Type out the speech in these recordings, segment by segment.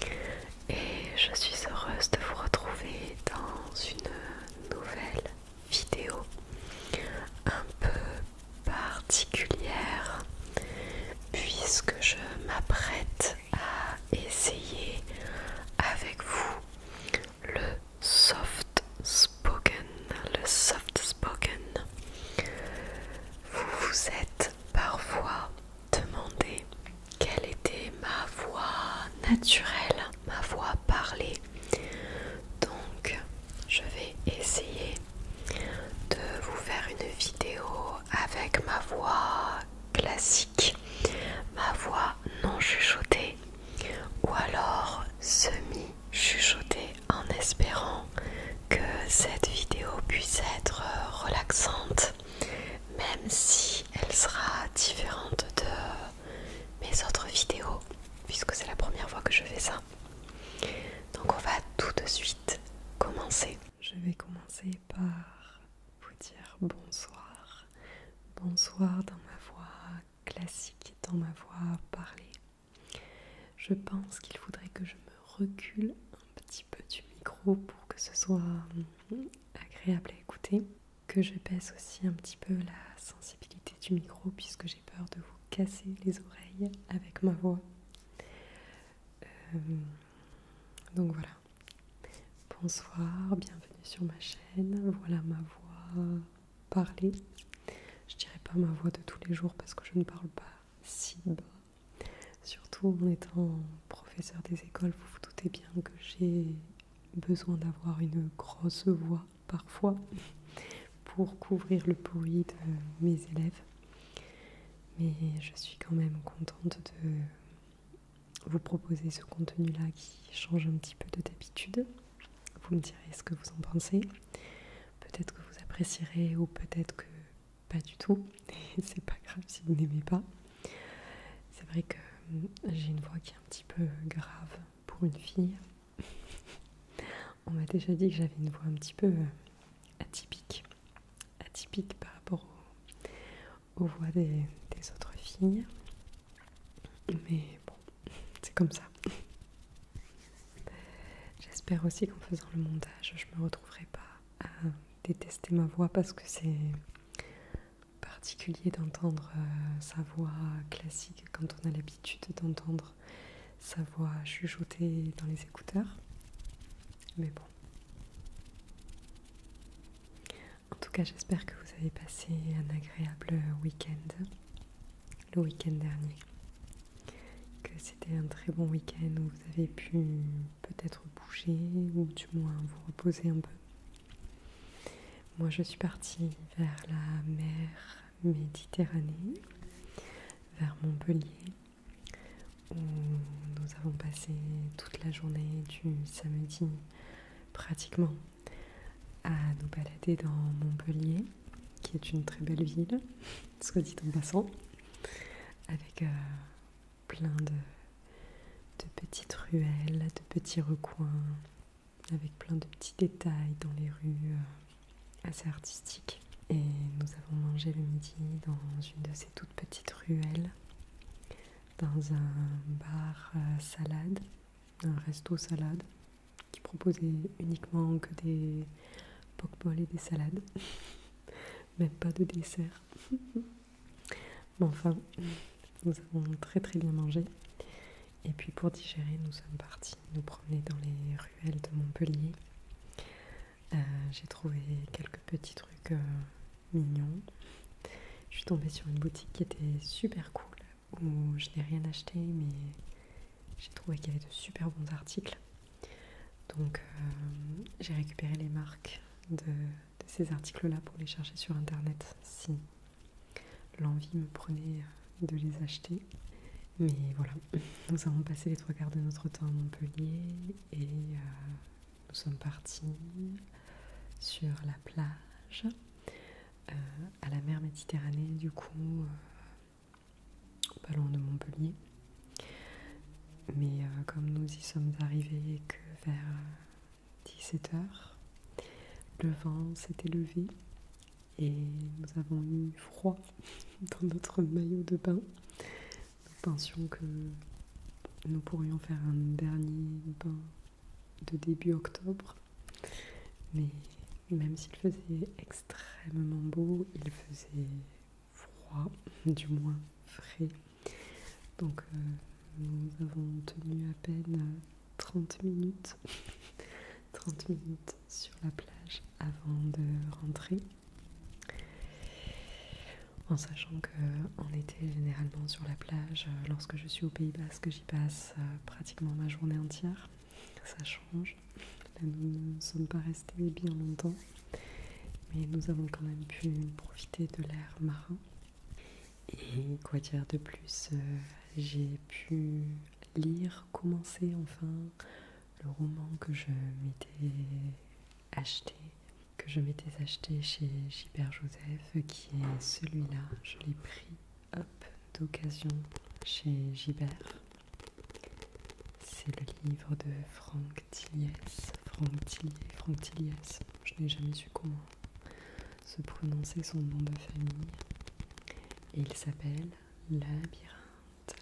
et je suis heureuse de vous retrouver dans une nouvelle vidéo un peu particulière puisque je m'apprête à essayer avec vous le soft spoken. Le soft spoken. Vous vous êtes parfois demandé quelle était ma voix naturelle, ma voix parlée. Donc je vais essayer de vous faire une vidéo avec ma voix classique, ma voix non chuchotée ou alors semi-chuchotée, en espérant que cette vidéo puisse être relaxante, même si elle sera différente de mes autres vidéos, puisque c'est la première fois que je fais ça. Donc on va tout de suite commencer. Je vais commencer par vous dire bonsoir. Bonsoir dans ma voix classique, dans ma voix parlée. Je pense qu'il faudrait que je me recule un petit peu du micro pour que ce soit agréable à écouter. Que je baisse aussi un petit peu la sensibilité du micro puisque j'ai peur de vous casser les oreilles avec ma voix. Donc voilà. Bonsoir, bienvenue sur ma chaîne. Voilà ma voix parlée. Je dirais pas ma voix de tous les jours parce que je ne parle pas si bas. Surtout en étant professeur des écoles, vous vous doutez bien que j'ai besoin d'avoir une grosse voix parfois pour couvrir le bruit de mes élèves. Mais je suis quand même contente de vous proposer ce contenu-là qui change un petit peu de d'habitude. Vous me direz ce que vous en pensez. Peut-être que vous apprécierez ou peut-être que pas du tout. C'est pas grave si vous n'aimez pas. C'est vrai que j'ai une voix qui est un petit peu grave pour une fille. On m'a déjà dit que j'avais une voix un petit peu atypique. Atypique par rapport aux voix des autres filles. Mais bon, c'est comme ça. J'espère aussi qu'en faisant le montage, je ne me retrouverai pas à détester ma voix parce que c'est particulier d'entendre sa voix classique quand on a l'habitude d'entendre sa voix chuchotée dans les écouteurs. Mais bon. En tout cas, j'espère que vous avez passé un agréable week-end, le week-end dernier. Que c'était un très bon week-end où vous avez pu peut-être bouger ou du moins vous reposer un peu. Moi, je suis partie vers la mer Méditerranée, vers Montpellier, où nous avons passé toute la journée du samedi pratiquement à nous balader dans Montpellier, qui est une très belle ville, soit dit en passant, avec plein de petites ruelles, de petits recoins, avec plein de petits détails dans les rues assez artistiques. Et nous avons mangé le midi dans une de ces toutes petites ruelles, dans un bar salade, un resto salade, qui proposait uniquement que des poke-balls et des salades, même pas de dessert. Mais enfin, nous avons très très bien mangé. Et puis pour digérer, nous sommes partis nous promener dans les ruelles de Montpellier. J'ai trouvé quelques petits trucs mignons. Je suis tombée sur une boutique qui était super cool, où je n'ai rien acheté, mais j'ai trouvé qu'il y avait de super bons articles. Donc j'ai récupéré les marques de ces articles-là pour les chercher sur internet si l'envie me prenait de les acheter. Mais voilà, nous avons passé les 3 quarts de notre temps à Montpellier et nous sommes partis sur la plage, à la mer Méditerranée, du coup, pas loin de Montpellier. Mais comme nous y sommes arrivés que vers 17h, le vent s'était levé et nous avons eu froid dans notre maillot de bain. Nous pensions que nous pourrions faire un dernier bain de début octobre. Mais même s'il faisait extrêmement beau, il faisait froid, du moins frais. Donc nous avons tenu à peine 30 minutes, 30 minutes sur la plage avant de rentrer. En sachant qu'en été, généralement sur la plage, lorsque je suis au Pays Basque, j'y passe pratiquement ma journée entière. Ça change. Là, nous ne sommes pas restés bien longtemps, mais nous avons quand même pu profiter de l'air marin. Et quoi dire de plus, j'ai pu commencer enfin le roman que je m'étais acheté chez Gilbert Joseph, qui est celui-là. Je l'ai pris d'occasion chez Gilbert. C'est le livre de Franck Tilliès. Je n'ai jamais su comment se prononcer son nom de famille. Et il s'appelle Labyrinthe.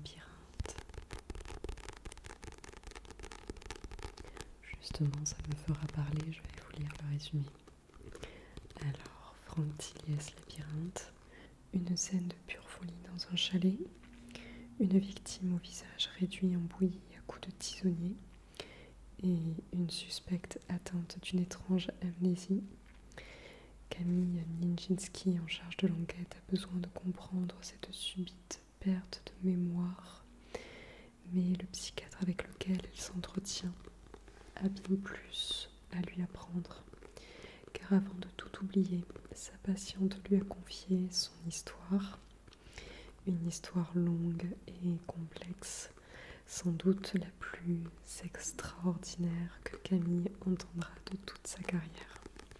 Justement, ça me fera parler, je vais vous lire le résumé. Alors, Franck Tilliès, Labyrinthe. Une scène de pure folie dans un chalet. Une victime au visage réduit en bouillie à coups de tisonnier. Et une suspecte atteinte d'une étrange amnésie. Camille Nijinsky, en charge de l'enquête, a besoin de comprendre cette subite perte de mémoire. Mais le psychiatre avec lequel elle s'entretient a bien plus à lui apprendre. Car avant de tout oublier, sa patiente lui a confié son histoire. Une histoire longue et complexe, sans doute la plus extraordinaire que Camille entendra de toute sa carrière.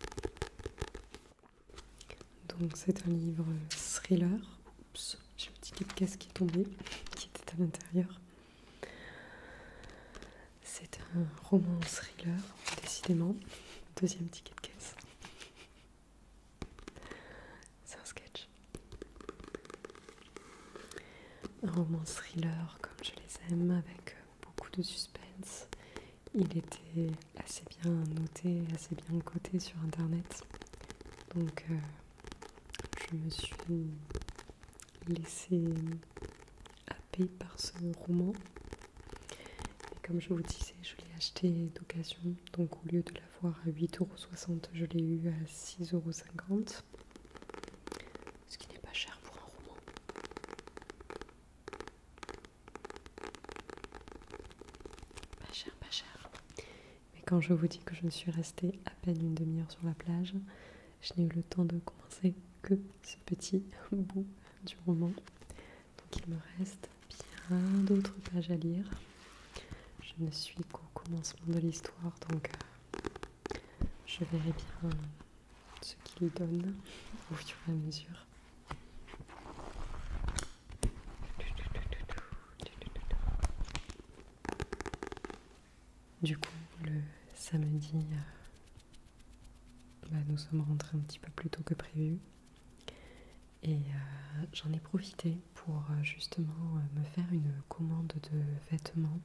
Donc c'est un livre thriller. Oups, j'ai le ticket de caisse qui est tombé, qui était à l'intérieur. C'est un roman thriller, décidément. Deuxième ticket de caisse. C'est un sketch. Un roman thriller comme je les aime, avec beaucoup de suspense. Il était assez bien noté, assez bien coté sur internet. Donc je me suis laissée happer par ce roman. Et comme je vous disais, je l'ai acheté d'occasion. Donc au lieu de l'avoir à 8,60 €, je l'ai eu à 6,50 €. Ce qui n'est pas cher pour un roman. Pas cher. Mais quand je vous dis que je ne suis restée à peine une demi-heure sur la plage, je n'ai eu le temps de commencer que ce petit bout du roman. Donc il me reste bien d'autres pages à lire. Je ne suis qu'au commencement de l'histoire, donc je verrai bien ce qu'il donne au fur et à mesure. Du coup, le samedi, nous sommes rentrés un petit peu plus tôt que prévu. Et j'en ai profité pour justement me faire une commande de vêtements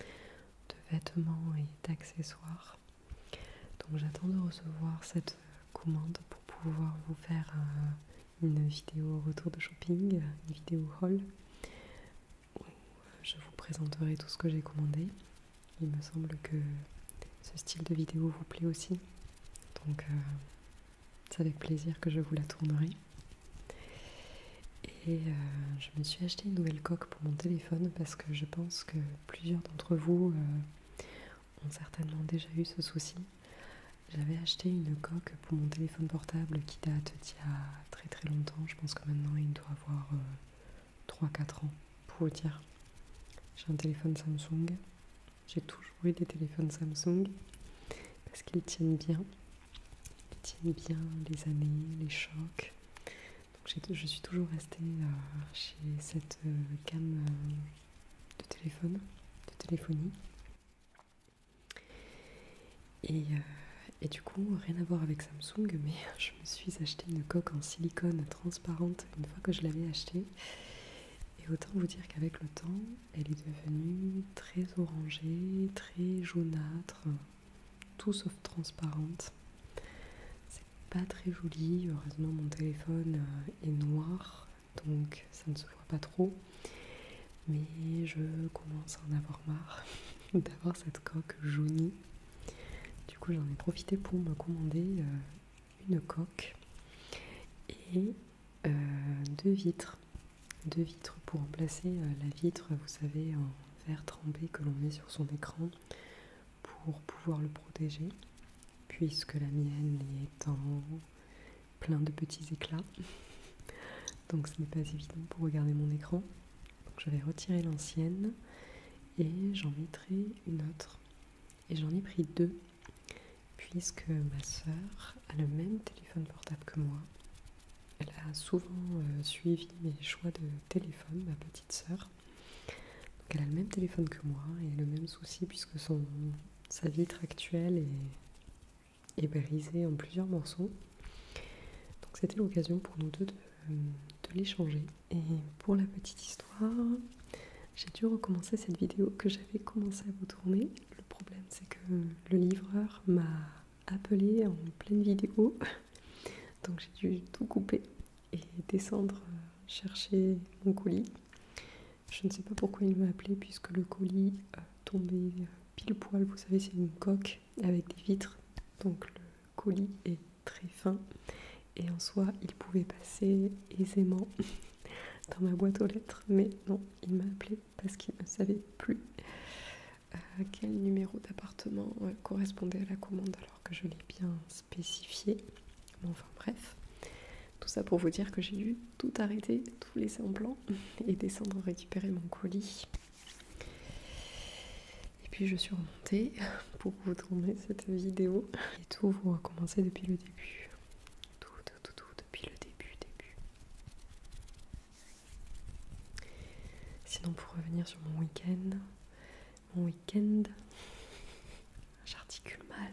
et d'accessoires. Donc j'attends de recevoir cette commande pour pouvoir vous faire une vidéo retour de shopping, une vidéo haul, où je vous présenterai tout ce que j'ai commandé. Il me semble que ce style de vidéo vous plaît aussi. Donc c'est avec plaisir que je vous la tournerai. Et je me suis acheté une nouvelle coque pour mon téléphone parce que je pense que plusieurs d'entre vous ont certainement déjà eu ce souci. J'avais acheté une coque pour mon téléphone portable qui date d'il y a très très longtemps. Je pense que maintenant il doit avoir 3-4 ans, pour vous dire. J'ai un téléphone Samsung. J'ai toujours eu des téléphones Samsung parce qu'ils tiennent bien. Ils tiennent bien les années, les chocs. Donc je suis toujours restée chez cette gamme de téléphone, de téléphonie. Et du coup, rien à voir avec Samsung, mais je me suis acheté une coque en silicone transparente une fois que je l'avais achetée. Et Et autant vous dire qu'avec le temps, elle est devenue très orangée, très jaunâtre, tout sauf transparente. C'est pas très joli. Heureusement, mon téléphone est noir, donc ça ne se voit pas trop. Mais je commence à en avoir marre d'avoir cette coque jaunie. Du coup, j'en ai profité pour me commander une coque et deux vitres. Deux vitres pour remplacer la vitre, vous savez, en verre trempé que l'on met sur son écran pour pouvoir le protéger, puisque la mienne est en plein de petits éclats. Donc ce n'est pas évident pour regarder mon écran. Donc je vais retirer l'ancienne et j'en mettrai une autre. Et j'en ai pris deux, puisque ma sœur a le même téléphone portable que moi. Elle a souvent suivi mes choix de téléphone, ma petite sœur. Donc elle a le même téléphone que moi et le même souci puisque sa vitre actuelle est brisée en plusieurs morceaux. Donc c'était l'occasion pour nous deux de l'échanger. Et pour la petite histoire, j'ai dû recommencer cette vidéo que j'avais commencé à vous tourner. Le problème c'est que le livreur m'a appelé en pleine vidéo. Donc j'ai dû tout couper et descendre chercher mon colis. Je ne sais pas pourquoi il m'a appelé puisque le colis tombait pile poil. Vous savez, c'est une coque avec des vitres. Donc le colis est très fin et en soi, il pouvait passer aisément dans ma boîte aux lettres. Mais non, il m'a appelé parce qu'il ne savait plus quel numéro d'appartement correspondait à la commande alors que je l'ai bien spécifié. Enfin bref, tout ça pour vous dire que j'ai dû tout arrêter, tout laisser en plan et descendre récupérer mon colis. Et puis je suis remontée pour vous tourner cette vidéo et tout vous recommencer depuis le début. Tout depuis le début. Sinon pour revenir sur mon week-end, j'articule mal.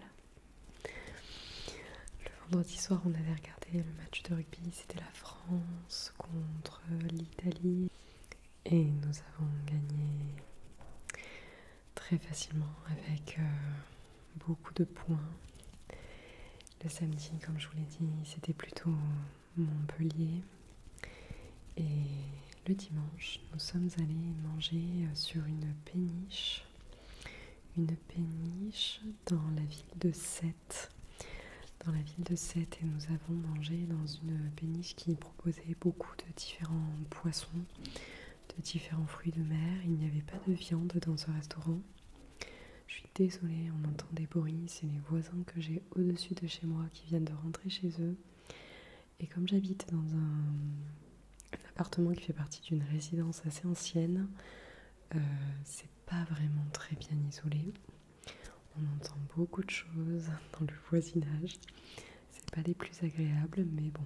Vendredi soir, on avait regardé le match de rugby, c'était la France contre l'Italie et nous avons gagné très facilement avec beaucoup de points. Le samedi, comme je vous l'ai dit, c'était plutôt Montpellier et le dimanche, nous sommes allés manger sur une péniche dans la ville de Sète. Et nous avons mangé dans une péniche qui proposait beaucoup de différents poissons, de différents fruits de mer. Il n'y avait pas de viande dans ce restaurant. Je suis désolée, on entend des bruits, c'est les voisins que j'ai au-dessus de chez moi qui viennent de rentrer chez eux. Et comme j'habite dans un appartement qui fait partie d'une résidence assez ancienne, c'est pas vraiment très bien isolé. On entend beaucoup de choses dans le voisinage. C'est pas les plus agréables, mais bon,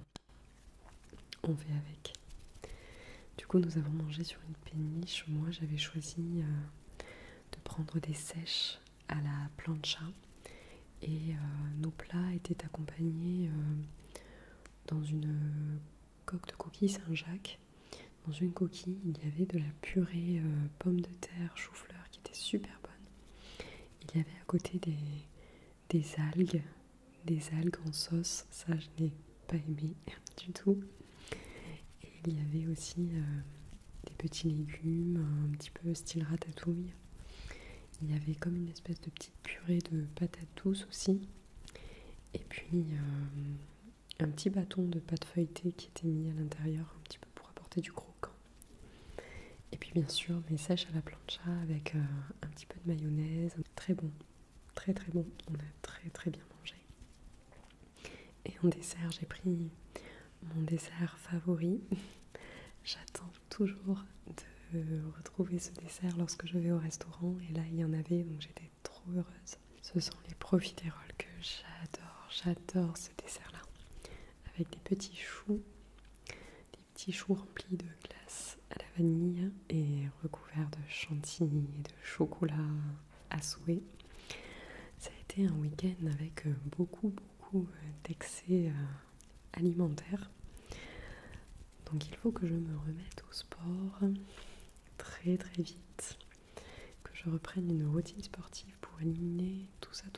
on fait avec. Du coup, nous avons mangé sur une péniche. Moi, j'avais choisi de prendre des sèches à la plancha. Et nos plats étaient accompagnés dans une coque de coquille Saint-Jacques. Dans une coquille, il y avait de la purée pommes de terre, chou-fleur qui était super bonne. Il y avait à côté des algues en sauce, ça je n'ai pas aimé du tout. Et il y avait aussi des petits légumes, un petit peu style ratatouille. Il y avait comme une espèce de petite purée de patates douces aussi. Et puis un petit bâton de pâte feuilletée qui était mis à l'intérieur, un petit peu pour apporter du croquant. Et puis bien sûr mes sèches à la plancha avec un petit peu de mayonnaise. Très bon, très très bon. On a très très bien mangé. Et en dessert, j'ai pris mon dessert favori. J'attends toujours de retrouver ce dessert lorsque je vais au restaurant. Et là, il y en avait, donc j'étais trop heureuse. Ce sont les profiteroles que j'adore ce dessert-là. Avec des petits choux remplis de glace à la vanille et recouverts de chantilly et de chocolat à souhait. Ça a été un week-end avec beaucoup d'excès alimentaires. Donc il faut que je me remette au sport très très vite, que je reprenne une routine sportive pour éliminer tout ça.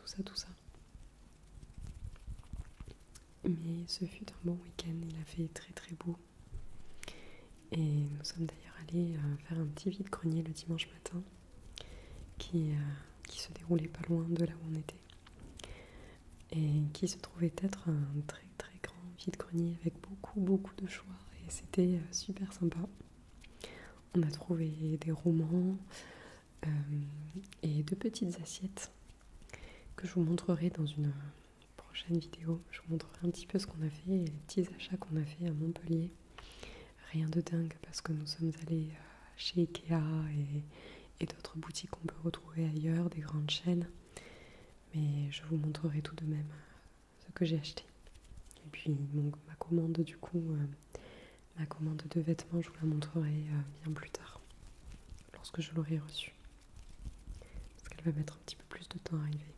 Mais ce fut un bon week-end, il a fait très très beau. Et nous sommes d'ailleurs allés faire un petit vide-grenier le dimanche matin qui se déroulait pas loin de là où on était. Et qui se trouvait être un très très grand vide-grenier avec beaucoup de choix. Et c'était super sympa. On a trouvé des romans et 2 petites assiettes que je vous montrerai dans une prochaine vidéo. Je vous montrerai un petit peu ce qu'on a fait et les petits achats qu'on a fait à Montpellier. Rien de dingue parce que nous sommes allés chez Ikea et d'autres boutiques qu'on peut retrouver ailleurs, des grandes chaînes. Mais je vous montrerai tout de même ce que j'ai acheté. Et puis ma commande du coup, ma commande de vêtements, je vous la montrerai bien plus tard, lorsque je l'aurai reçue. Parce qu'elle va mettre un petit peu plus de temps à arriver.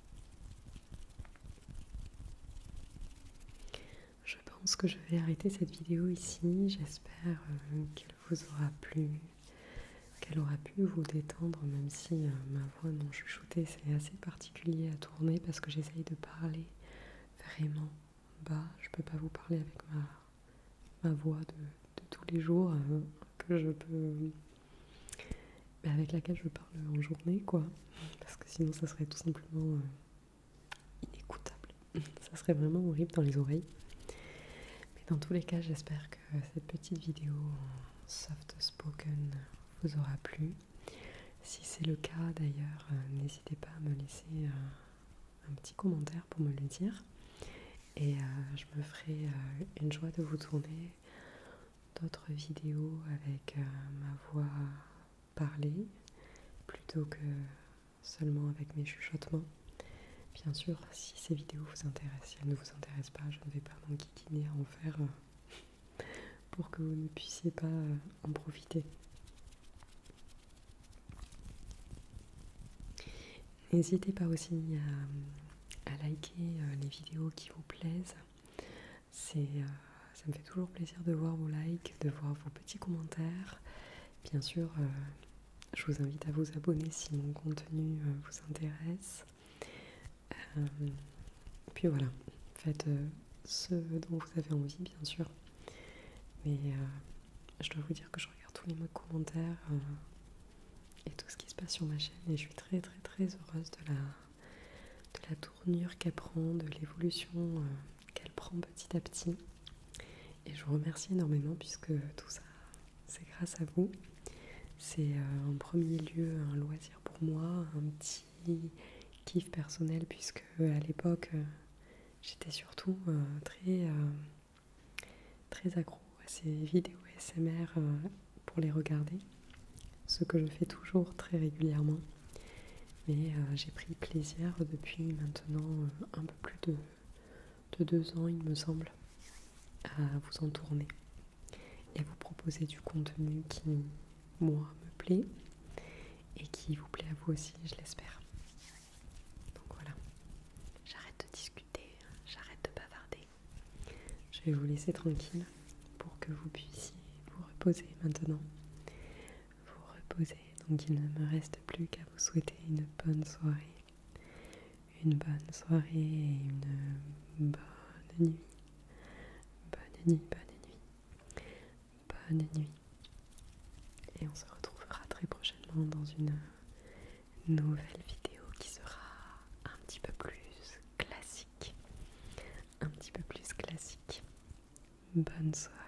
Je pense que je vais arrêter cette vidéo ici. J'espère qu'elle vous aura plu, qu'elle aura pu vous détendre, même si ma voix non chuchotée c'est assez particulier à tourner parce que j'essaye de parler vraiment bas. Je peux pas vous parler avec ma voix de tous les jours que je peux, avec laquelle je parle en journée quoi, parce que sinon ça serait tout simplement inécoutable. Ça serait vraiment horrible dans les oreilles. Dans tous les cas, j'espère que cette petite vidéo en soft spoken vous aura plu. Si c'est le cas d'ailleurs, n'hésitez pas à me laisser un petit commentaire pour me le dire. Et je me ferai une joie de vous tourner d'autres vidéos avec ma voix parlée plutôt que seulement avec mes chuchotements. Bien sûr, si ces vidéos vous intéressent, si elles ne vous intéressent pas, je ne vais pas m'enquiquiner à en faire pour que vous ne puissiez pas en profiter. N'hésitez pas aussi à liker les vidéos qui vous plaisent. Ça me fait toujours plaisir de voir vos likes, de voir vos petits commentaires. Bien sûr, je vous invite à vous abonner si mon contenu vous intéresse. Puis voilà, faites ce dont vous avez envie, bien sûr. Mais je dois vous dire que je regarde tous les mots de commentaires et tout ce qui se passe sur ma chaîne. Et je suis très très très heureuse de la tournure qu'elle prend, de l'évolution qu'elle prend petit à petit. Et je vous remercie énormément puisque tout ça, c'est grâce à vous. C'est en premier lieu un loisir pour moi, un petit kiff personnel puisque à l'époque j'étais surtout très accro à ces vidéos ASMR pour les regarder, ce que je fais toujours très régulièrement. Mais j'ai pris plaisir depuis maintenant un peu plus de 2 ans, il me semble, à vous en tourner et vous proposer du contenu qui, moi, me plaît et qui vous plaît à vous aussi, je l'espère. Donc voilà, j'arrête de discuter, j'arrête de bavarder. Je vais vous laisser tranquille pour que vous puissiez vous reposer maintenant. Vous reposer, donc il ne me reste plus qu'à vous souhaiter une bonne soirée. Une bonne soirée et une bonne nuit. Bonne nuit, bonne nuit. Bonne nuit. Et on se retrouvera très prochainement dans une nouvelle vidéo qui sera un petit peu plus classique. Un petit peu plus classique. Bonne soirée.